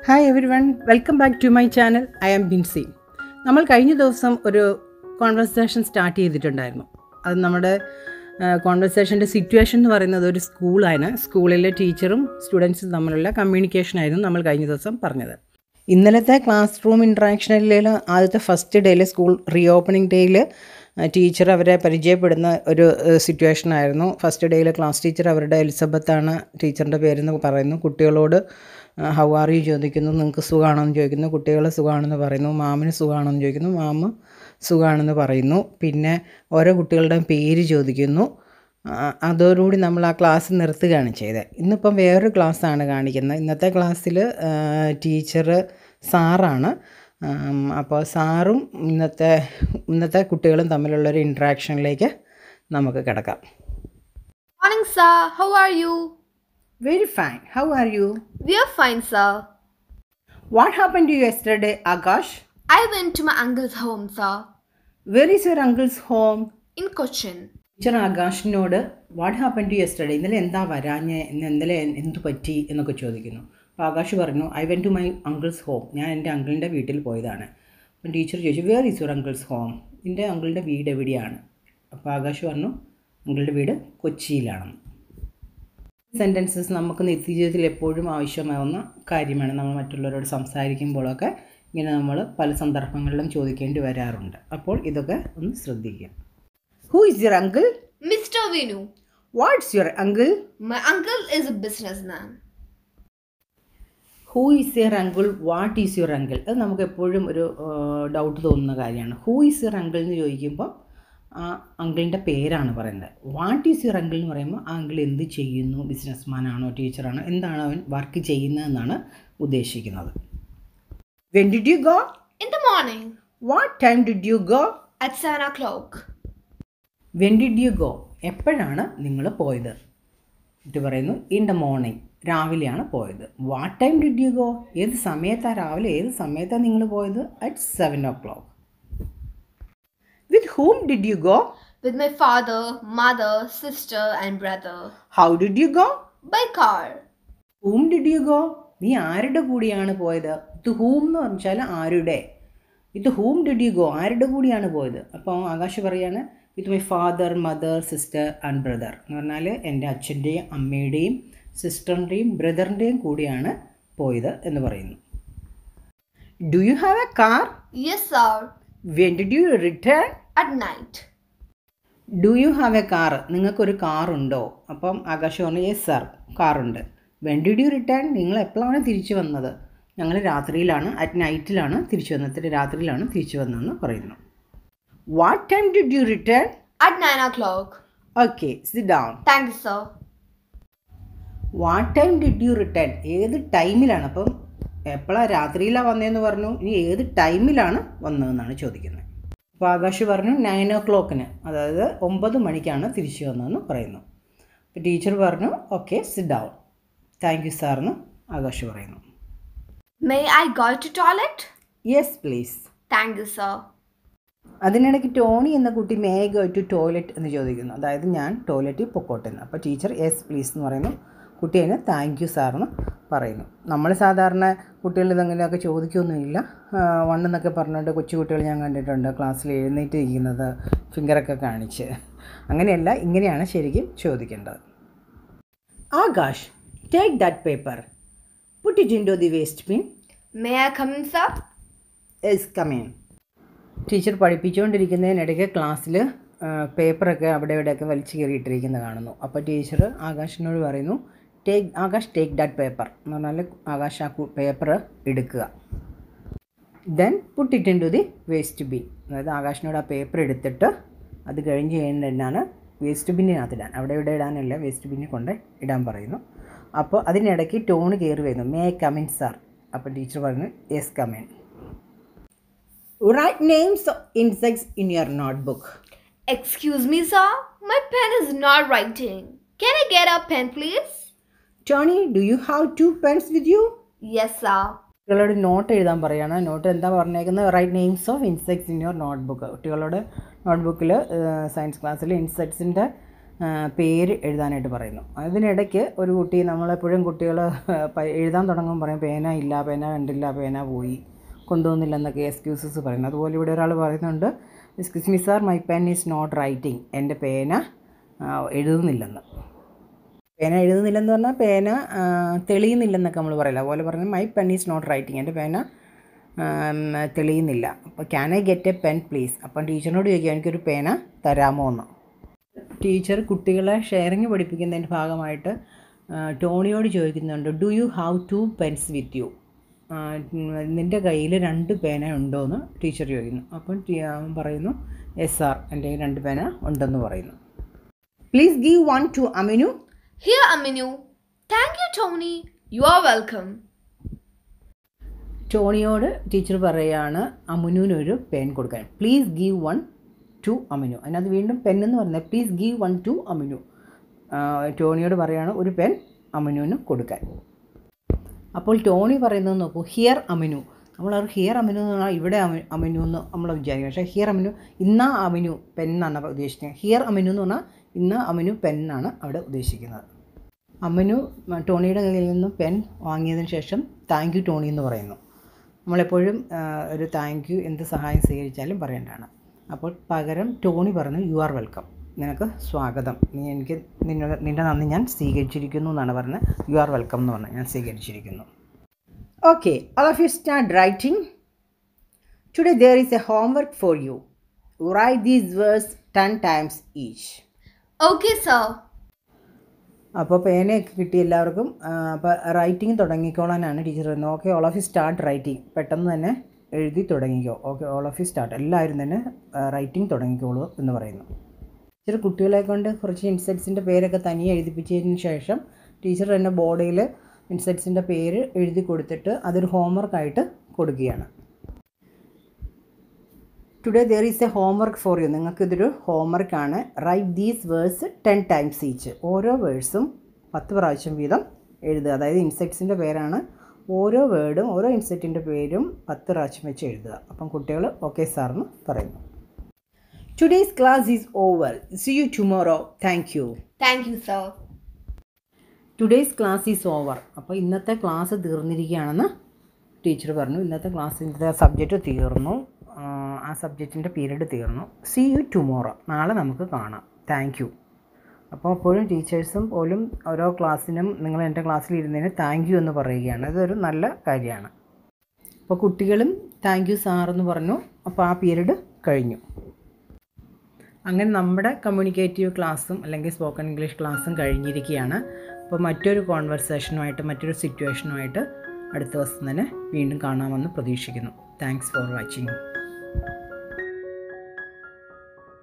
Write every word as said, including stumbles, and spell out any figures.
Hi everyone, welcome back to my channel. I am Binsy. നമ്മൾ കഴിഞ്ഞ ദിവസം ഒരു കോൺവെർസേഷൻ സ്റ്റാർട്ട് ചെയ്തിട്ടുണ്ടായിരുന്നു. അത് നമ്മുടെ കോൺവെർസേഷൻ്റെ സിറ്റുവേഷൻ എന്ന് പറയുന്നത് ഒരു സ്കൂളാണ്. സ്കൂളിലെ ടീച്ചറും സ്റ്റുഡൻസും തമ്മിലുള്ള കമ്മ്യൂണിക്കേഷനായിരുന്നു നമ്മൾ കഴിഞ്ഞ ദിവസം പറഞ്ഞത്. ഇന്നലത്തെ ക്ലാസ് റൂം ഇൻട്രാക്ഷനിൽ ആദ്യത്തെ ഫസ്റ്റ് ഡേയിൽ, സ്കൂൾ റീ ഓപ്പണിംഗ് ഡേയിൽ ടീച്ചർ അവരെ പരിചയപ്പെടുന്ന ഒരു സിറ്റുവേഷൻ ആയിരുന്നു. ഫസ്റ്റ് ഡേയിൽ ക്ലാസ് ടീച്ചർ അവരുടെ എലിസബത്താണ് ടീച്ചറിൻ്റെ പേരെന്ന് പറയുന്നു. കുട്ടികളോട് ഹൗ ആർ യു ചോദിക്കുന്നു, നിങ്ങൾക്ക് സുഖമാണെന്ന് ചോദിക്കുന്നു. കുട്ടികൾ സുഖമാണെന്ന് പറയുന്നു. മാമിന് സുഖമാണെന്ന് ചോദിക്കുന്നു. മാമ് സുഖമാണെന്ന് പറയുന്നു. പിന്നെ ഓരോ കുട്ടികളുടെയും പേര് ചോദിക്കുന്നു. അതോടുകൂടി നമ്മൾ ആ ക്ലാസ് നിർത്തുകയാണ് ചെയ്തത്. ഇന്നിപ്പം വേറൊരു ക്ലാസ്സാണ് കാണിക്കുന്നത്. ഇന്നത്തെ ക്ലാസ്സിൽ ടീച്ചർ സാറാണ്. അപ്പോൾ സാറും ഇന്നത്തെ ഇന്നത്തെ കുട്ടികളും തമ്മിലുള്ളൊരു ഇൻട്രാക്ഷനിലേക്ക് നമുക്ക് കിടക്കാം. Morning, sir. How are you? Very fine. How are you? We are fine, sir. What happened to you yesterday, Akash? I went to my uncle's home, sir. Where is your uncle's home? In Cochin. Teacher ആകാശിനോട് what happen to yesterday, ഇന്നലെ എന്താ വരാഞ്ഞ്, ഇന്ന് ഇന്നലെ എന്ത് പറ്റി എന്നൊക്കെ ചോദിക്കുന്നു. അപ്പോൾ ആകാശ് പറഞ്ഞു, I went to my uncle's home, ഞാൻ എൻ്റെ അങ്കിളിൻ്റെ വീട്ടിൽ പോയതാണ്. അപ്പം ടീച്ചർ ചോദിച്ചു, where is your uncle's home, എൻ്റെ അങ്കിളിൻ്റെ വീട് എവിടെയാണ്? അപ്പോൾ ആകാശ് പറഞ്ഞു, അങ്കിളുടെ വീട് കൊച്ചിയിലാണെന്ന്. സെൻറ്റൻസസ് നമുക്ക് നിത്യജീവിതത്തിൽ എപ്പോഴും ആവശ്യമാവുന്ന കാര്യമാണ്. നമ്മൾ മറ്റുള്ളവരോട് സംസാരിക്കുമ്പോഴൊക്കെ ഇങ്ങനെ നമ്മൾ പല സന്ദർഭങ്ങളിലും ചോദിക്കേണ്ടി വരാറുണ്ട്. അപ്പോൾ ഇതൊക്കെ ഒന്ന് ശ്രദ്ധിക്കുക. Who is your uncle? Mister Vinu. What's your uncle? My uncle is a businessman. Who is your uncle? What is your uncle? അത് നമുക്ക് എപ്പോഴും ഒരു ഡൗട്ട് തോന്നുന്ന കാര്യമാണ്. Who is your uncle എന്ന് ചോദിക്കുമ്പോൾ ആ അങ്കിളിൻ്റെ പേരാണ് പറയുന്നത്. വാട്ട് ഈസ് യുവർ അങ്കിൾ എന്ന് പറയുമ്പോൾ ആ അങ്കിൾ എന്ത് ചെയ്യുന്നു, ബിസിനസ്മാൻ ആണോ, ടീച്ചറാണോ, എന്താണ് അവൻ വർക്ക് ചെയ്യുന്നതെന്നാണ് ഉദ്ദേശിക്കുന്നത്. When did you go? In the morning. What time did you go? At seven o'clock. When did you go? എപ്പോഴാണ് നിങ്ങൾ പോയത്? ഇത് പറയുന്നു ഇൻ ദ മോർണിംഗ്, രാവിലെയാണ് പോയത്. What time did you go? ഏത് സമയത്താണ്, രാവിലെ ഏത് സമയത്താണ് നിങ്ങൾ പോയത്? At seven o'clock. With whom did you go? With my father, mother, sister and brother. How did you go? By car. Whom did you go? നീ ആരുടെ കൂടിയാണ് പോയത്? വിത്ത് ഹൂം എന്ന് പറഞ്ഞാൽ ആരുടെ. With whom did you go, ആരുടെ കൂടിയാണ് പോയത്? അപ്പോൾ ആകാശ് പറയാണ്, with my father, mother, sister and brother എന്ന് പറഞ്ഞാൽ എൻ്റെ അച്ഛൻ്റെയും അമ്മയുടെയും സിസ്റ്ററിൻ്റെയും ബ്രദറിൻ്റെയും കൂടിയാണ് പോയത് എന്ന് പറയുന്നു. Do you have a car? Yes, sir. When did you return? At night. Do you have a car, നിങ്ങൾക്കൊരു കാറുണ്ടോ? അപ്പം ആകാശ് പറഞ്ഞു, യെസ് സാർ, കാറുണ്ട്. വെൻ ഡിഡ് യു റിട്ടേൺ, നിങ്ങൾ എപ്പോഴാണ് തിരിച്ചു വന്നത്? ഞങ്ങൾ രാത്രിയിലാണ്, അറ്റ് നൈറ്റിലാണ് തിരിച്ചു വന്നത്, രാത്രിയിലാണ് തിരിച്ചു വന്നതെന്ന് പറയുന്നു. What time did you return? At nine o'clock. Okay, sit down. Thank you, sir. What time did you return? ഏത് ടൈമിലാണ്? അപ്പം എപ്പോഴാണ്, രാത്രിയിലാണ് വന്നതെന്ന് പറഞ്ഞു, ഇനി ഏത് ടൈമിലാണ് വന്നതെന്നാണ് ചോദിക്കുന്നത്. അപ്പോൾ ആകാശ് പറഞ്ഞു നയൻ ഓ ക്ലോക്കിന്, അതായത് ഒമ്പത് മണിക്കാണ് തിരിച്ചു വന്നതെന്ന് പറയുന്നു. അപ്പോൾ ടീച്ചർ പറഞ്ഞു, okay sit down. Thank you sir എന്ന് ആകാശ് പറയുന്നു. May I go to toilet? Yes please. Thank you, sir. അതിനിടയ്ക്ക് ടോണി എന്ന കുട്ടി may I go to toilet എന്ന് ചോദിക്കുന്നു, അതായത് ഞാൻ ടോയ്ലറ്റിൽ പൊക്കോട്ടെ എന്ന്. അപ്പോൾ ടീച്ചർ യെസ് പ്ലീസ് എന്ന് പറയുന്നു. കുട്ടി അതിന് താങ്ക് യു സാർ എന്ന് പറയുന്നു. നമ്മൾ സാധാരണ കുട്ടികൾ ഇതെങ്ങനെയൊക്കെ ചോദിക്കുകയൊന്നുമില്ല. വണ്ണെന്നൊക്കെ പറഞ്ഞുകൊണ്ട് കൊച്ചു കുട്ടികൾ ഞാൻ കണ്ടിട്ടുണ്ട് ക്ലാസ്സിൽ എഴുന്നേറ്റ് ഇരിക്കുന്നത് ഫിംഗറൊക്കെ കാണിച്ച്. അങ്ങനെയല്ല, ഇങ്ങനെയാണ് ശരിക്കും ചോദിക്കേണ്ടത്. Akash, take that paper, put it into the waste bin. May I come in, sir? Yes come in. Teacher പഠിപ്പിച്ചുകൊണ്ടിരിക്കുന്നതിനിടയ്ക്ക് ക്ലാസ്സിൽ പേപ്പറൊക്കെ അവിടെ ഇവിടെയൊക്കെ വലിച്ചു കയറിയിട്ടിരിക്കുന്നത് കാണുന്നു. അപ്പോൾ ടീച്ചർ ആകാശിനോട് പറയുന്നു, take Akash take that paper എന്ന് പറഞ്ഞാൽ ആകാശ് ആ പേപ്പർ എടുക്കുക. Then put it into the waste bin, അതായത് ആകാശിനോട് ആ പേപ്പർ എടുത്തിട്ട് അത് കഴിഞ്ഞ് കഴിഞ്ഞാണ് വേസ്റ്റ് ബിന്നിനകത്ത് ഇടാൻ. അവിടെ ഇവിടെ ഇടാനല്ല, വേസ്റ്റ് ബിന്നിൽ കൊണ്ട് ഇടാൻ പറയുന്നു. അപ്പോൾ അതിനിടയ്ക്ക് ടോൺ കയറി വരുന്നു, മേ കം ഇൻ സാർ. അപ്പോൾ ടീച്ചർ പറഞ്ഞു, yes come in. Write names of insects in your notebook. Excuse me, sir. My pen is not writing. Can I get a pen, please? Tony, do you have two pens with you? Yes, sir. കുട്ടികളോട് note എഴുതാൻ പറയുകയാണ്. Note എന്താ പറഞ്ഞേക്കുന്നത്? Write names of insects in your notebook. കുട്ടികളോട് നോട്ട്ബുക്കിൽ science ക്ലാസ്സിൽ ഇൻസെക്ട്സിൻ്റെ പേര് എഴുതാനായിട്ട് പറയുന്നു. അതിനിടയ്ക്ക് ഒരു കുട്ടി, നമ്മളെപ്പോഴും കുട്ടികൾ എഴുതാൻ തുടങ്ങുമ്പോൾ പറയും പേന ഇല്ല, പേന കണ്ടില്ല, പേന പോയി, കൊണ്ടുവന്നില്ലെന്നൊക്കെ എക്സ്ക്യൂസസ് പറയുന്നു. അതുപോലെ ഇവിടെ ഒരാൾ പറയുന്നുണ്ട്, excuse me sir, my pen is not writing, എൻ്റെ പേന എഴുതുന്നില്ലെന്ന്. പേന എഴുതുന്നില്ലെന്ന് പറഞ്ഞാൽ പേന തെളിയുന്നില്ലെന്നൊക്കെ നമ്മൾ പറയില്ല, അതുപോലെ പറഞ്ഞാൽ my pen is not writing, എൻ്റെ പേന തെളിയുന്നില്ല. അപ്പോൾ can I get a pen please, അപ്പം ടീച്ചറിനോട് ചോദിക്കുക എനിക്കൊരു പേന തരാമോ എന്ന്. ടീച്ചർ കുട്ടികളെ ഷെയറിങ് പഠിപ്പിക്കുന്നതിൻ്റെ ഭാഗമായിട്ട് ടോണിയോട് ചോദിക്കുന്നുണ്ട്, do you have two pens with you, നിൻ്റെ കയ്യിൽ രണ്ട് പേന ഉണ്ടോ എന്ന് ടീച്ചർ ചോദിക്കുന്നു. അപ്പം അവൻ പറയുന്നു എസ് സാർ, എൻ്റെ രണ്ട് പേന ഉണ്ടെന്ന് പറയുന്നു. Please give one to Aminu. Here, Aminu. Thank you, Tony. You are welcome. ടോണിയോട് ടീച്ചർ പറയുകയാണ് അമിനുവിനൊരു പെൻ കൊടുക്കാൻ. Please give one to Aminu. അതിനകത്ത് വീണ്ടും പെൻ എന്ന് പറയുന്നത് please give one to Aminu. ടോണിയോട് പറയുകയാണ് ഒരു പെൻ അമിനുവിന് കൊടുക്കാൻ. അപ്പോൾ ടോണി പറയുന്നത് നോക്കൂ, ഹിയർ അമിനു. നമ്മൾ ഹിയർ അമിനു എന്ന് പറഞ്ഞാൽ ഇവിടെ അമി അമിനു എന്ന് നമ്മൾ വിചാരിക്കും. പക്ഷേ ഹിയർ അമിനു, ഇന്ന അമിനു പെൻ എന്നാണ് ഉദ്ദേശിക്കുന്നത്. ഹിയർ അമിനു എന്ന് പറഞ്ഞാൽ ഇന്ന് അമിനു പെൻ എന്നാണ് അവിടെ ഉദ്ദേശിക്കുന്നത്. അമിനു ടോണിയുടെ കയ്യിൽ നിന്നും പെൻ വാങ്ങിയതിന് ശേഷം താങ്ക് യു ടോണി എന്ന് പറയുന്നു. നമ്മളെപ്പോഴും ഒരു താങ്ക് യു എന്ത് സഹായം സ്വീകരിച്ചാലും പറയേണ്ടതാണ്. അപ്പോൾ പകരം ടോണി പറഞ്ഞു യു ആർ വെൽക്കം, നിനക്ക് സ്വാഗതം, നീ എനിക്ക് നിന്നെ നിൻ്റെ നന്ദി ഞാൻ സ്വീകരിച്ചിരിക്കുന്നു എന്നാണ് പറഞ്ഞത്. യു ആർ വെൽക്കം എന്ന് പറഞ്ഞാൽ ഞാൻ സ്വീകരിച്ചിരിക്കുന്നു. Okay, all of you start writing. Today there is a homework for you. Write these words ten times each. Okay, sir. അപ്പോൾ പേനയൊക്കെ കിട്ടി എല്ലാവർക്കും. അപ്പോൾ റൈറ്റിംഗ് തുടങ്ങിക്കോളാനാണ് ടീച്ചർ പറയുന്നത്. Okay, all of you start writing, പെട്ടെന്ന് തന്നെ എഴുതി തുടങ്ങിക്കോ. Okay, all of you start, എല്ലാവരും തന്നെ റൈറ്റിംഗ് തുടങ്ങിക്കോളൂ എന്ന് പറയുന്നു. ടീച്ചർ കുട്ടികളെ കൊണ്ട് കുറച്ച് ഇൻസെക്ട്സിൻ്റെ പേരൊക്കെ തനിയെ എഴുതിപ്പിച്ചതിന് ശേഷം ടീച്ചർ തന്നെ ബോർഡിൽ ഇൻസെക്ട്സിൻ്റെ പേര് എഴുതി കൊടുത്തിട്ട് അതൊരു ഹോംവർക്കായിട്ട് കൊടുക്കുകയാണ്. Today there is a homework for you. നിങ്ങൾക്കിതൊരു ഹോംവർക്കാണ്. Write these words ten times each. ഓരോ വേർഡ്സും പത്ത് പ്രാവശ്യം വീതം എഴുതുക. അതായത് ഇൻസെക്ട്സിൻ്റെ പേരാണ്. ഓരോ വേർഡും ഓരോ ഇൻസെക്റ്റിൻ്റെ പേരും പത്ത് പ്രാവശ്യം വെച്ച് എഴുതുക. അപ്പം കുട്ടികൾ ഓക്കെ സാർ എന്ന് പറയുന്നു. Today's class is over. See you tomorrow. Thank you. Thank you, sir. Today's class is over. അപ്പോൾ ഇന്നത്തെ ക്ലാസ് തീർന്നിരിക്കുകയാണെന്ന് ടീച്ചർ പറഞ്ഞു. ഇന്നത്തെ ക്ലാസ്സിൻ്റെ സബ്ജക്റ്റ് തീർന്നു, ആ സബ്ജക്റ്റിൻ്റെ പീരീഡ് തീർന്നു. സീ യു ടുമോറോ, നാളെ നമുക്ക് കാണാം. Thank you. അപ്പോൾ അപ്പോഴും ടീച്ചേഴ്സും പോലും ഓരോ ക്ലാസ്സിനും നിങ്ങൾ എൻ്റെ ക്ലാസ്സിൽ ഇരുന്നതിന് താങ്ക് യു എന്ന് പറയുകയാണ്. ഇതൊരു നല്ല കാര്യമാണ്. അപ്പോൾ കുട്ടികളും താങ്ക് യു സാറെന്ന് പറഞ്ഞു. അപ്പോൾ ആ പീരീഡ് കഴിഞ്ഞു. അങ്ങനെ നമ്മുടെ കമ്മ്യൂണിക്കേറ്റീവ് ക്ലാസ്സും അല്ലെങ്കിൽ സ്പോക്കൺ ഇംഗ്ലീഷ് ക്ലാസ്സും കഴിഞ്ഞിരിക്കുകയാണ്. അപ്പോൾ മറ്റൊരു കോൺവെർസേഷനുമായിട്ട് മറ്റൊരു സിറ്റുവേഷനുമായിട്ട് അടുത്ത ദിവസം തന്നെ വീണ്ടും കാണാമെന്ന് പ്രതീക്ഷിക്കുന്നു. Thanks for watching.